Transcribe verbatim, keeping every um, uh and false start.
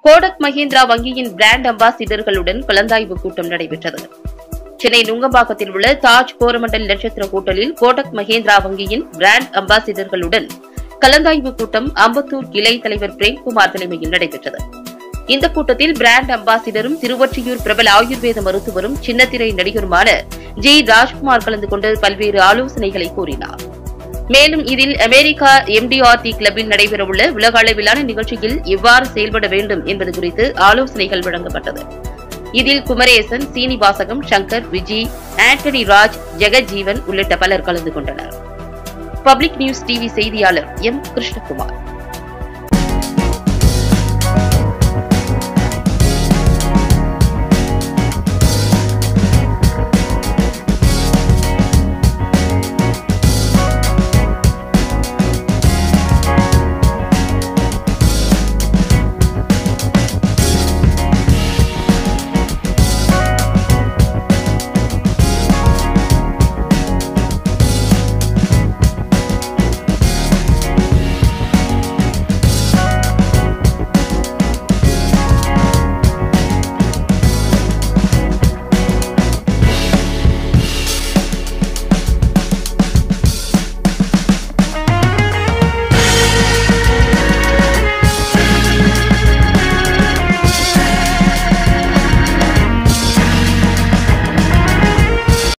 கோடக் மஹிந்திரா வங்கியின் பிராண்ட் அம்பாசிடர்களுடன் கலந்தாய்வு கூட்டம் நடைபெற்றது. சென்னை நுங்கம்பாக்கத்தில் உள்ள தாஜ் கோரமண்டல் நட்சத்திர ஹோட்டலில் கோடக் மஹிந்திரா வங்கியின் பிராண்ட் அம்பாசிடர்களுடன் கலந்தாய்வு கூட்டம் அம்பத்தூர் கிளை தலைவர் பிரேம்குமார் தலைமையில் நடைபெற்றது. இந்த கூட்டத்தில் பிராண்ட் அம்பாசிடரும் திருவொற்றியூர் பிரபல ஆயுர்வேத மருத்துவரும் சின்னத்திரை நடிகருமான ஜி ராஜ்குமார் கலந்து கொண்டு பல்வேறு ஆலோசனைகளை கூறினார். மேலும் இதில் America M T R T கிளப்பில் நடைபெறவுள்ள உலக அளவிலான நிகழ்ச்சியில் எவ்வாறு செயல்பட வேண்டும் என்பது குறித்து ஆலோசனைகள் வழங்கப்பட்டது. இதில் குமரேசன், சீனிவாசகம், சங்கர், விஜி, ஆண்டனி ராஜ், ஜெகஜீவன் உள்ளிட்ட பலர் கலந்து கொண்டனர். பப்ளிக் நியூஸ் டிவி செய்தியாளர் எம் கிருஷ்ணகுமார்.